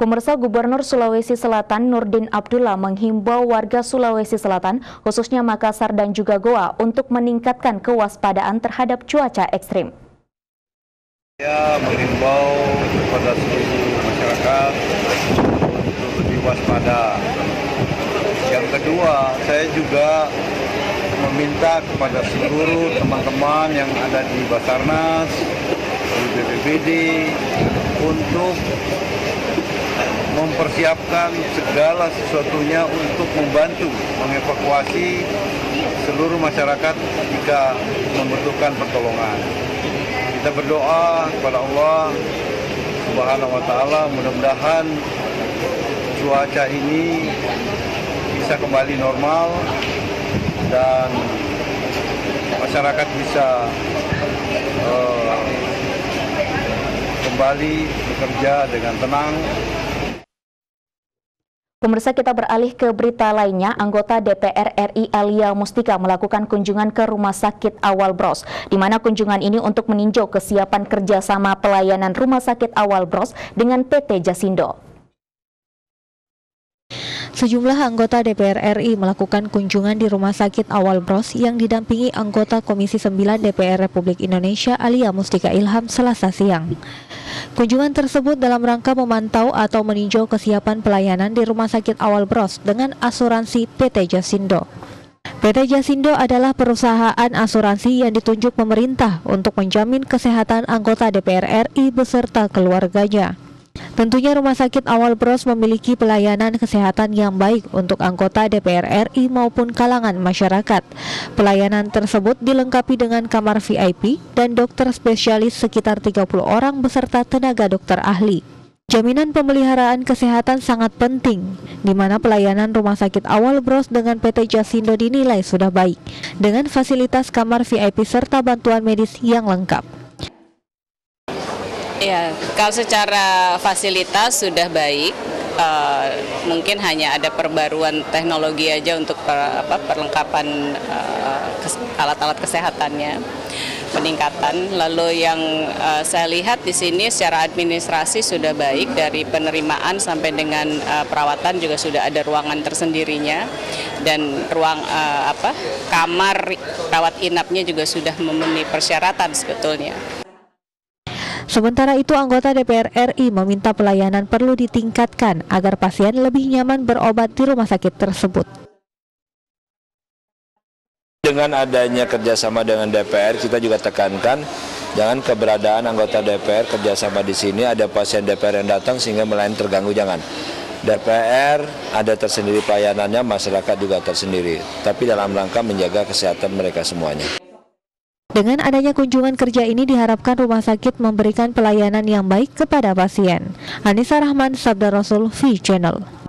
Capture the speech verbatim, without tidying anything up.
Pemirsa, Gubernur Sulawesi Selatan Nurdin Abdullah menghimbau warga Sulawesi Selatan, khususnya Makassar dan juga Goa, untuk meningkatkan kewaspadaan terhadap cuaca ekstrim. Saya menghimbau kepada seluruh masyarakat untuk lebih waspada. Yang kedua, saya juga meminta kepada seluruh teman-teman yang ada di Basarnas, di B P B D, untuk mempersiapkan segala sesuatunya untuk membantu mengevakuasi seluruh masyarakat jika membutuhkan pertolongan. Kita berdoa kepada Allah Subhanahu wa Ta'ala, mudah-mudahan cuaca ini bisa kembali normal dan masyarakat bisa uh, kembali bekerja dengan tenang. Pemirsa, kita beralih ke berita lainnya. Anggota D P R R I Alia Mustika melakukan kunjungan ke Rumah Sakit Awal Bros, di mana kunjungan ini untuk meninjau kesiapan kerjasama pelayanan Rumah Sakit Awal Bros dengan P T Jasindo. Sejumlah anggota D P R R I melakukan kunjungan di Rumah Sakit Awal Bros yang didampingi anggota Komisi sembilan D P R Republik Indonesia Alia Mustika Ilham Selasa siang. Kunjungan tersebut dalam rangka memantau atau meninjau kesiapan pelayanan di Rumah Sakit Awal Bros dengan asuransi P T Jasindo. P T Jasindo adalah perusahaan asuransi yang ditunjuk pemerintah untuk menjamin kesehatan anggota D P R R I beserta keluarganya. Tentunya Rumah Sakit Awal Bros memiliki pelayanan kesehatan yang baik untuk anggota D P R R I maupun kalangan masyarakat. Pelayanan tersebut dilengkapi dengan kamar V I P dan dokter spesialis sekitar tiga puluh orang beserta tenaga dokter ahli. Jaminan pemeliharaan kesehatan sangat penting, di mana pelayanan Rumah Sakit Awal Bros dengan P T Jasindo dinilai sudah baik, dengan fasilitas kamar V I P serta bantuan medis yang lengkap. Ya, kalau secara fasilitas sudah baik, uh, mungkin hanya ada perbaruan teknologi aja untuk per, apa, perlengkapan uh, kes, alat-alat kesehatannya, peningkatan. Lalu yang uh, saya lihat di sini secara administrasi sudah baik, dari penerimaan sampai dengan uh, perawatan juga sudah ada ruangan tersendirinya, dan ruang uh, apa kamar rawat inapnya juga sudah memenuhi persyaratan sebetulnya. Sementara itu, anggota D P R R I meminta pelayanan perlu ditingkatkan agar pasien lebih nyaman berobat di rumah sakit tersebut. Dengan adanya kerjasama dengan D P R, kita juga tekankan jangan keberadaan anggota D P R kerjasama di sini, ada pasien D P R yang datang sehingga melayani terganggu, jangan. D P R ada tersendiri pelayanannya, masyarakat juga tersendiri, tapi dalam rangka menjaga kesehatan mereka semuanya. Dengan adanya kunjungan kerja ini diharapkan rumah sakit memberikan pelayanan yang baik kepada pasien. Anissa Rahman, Sabda Rasul, V Channel.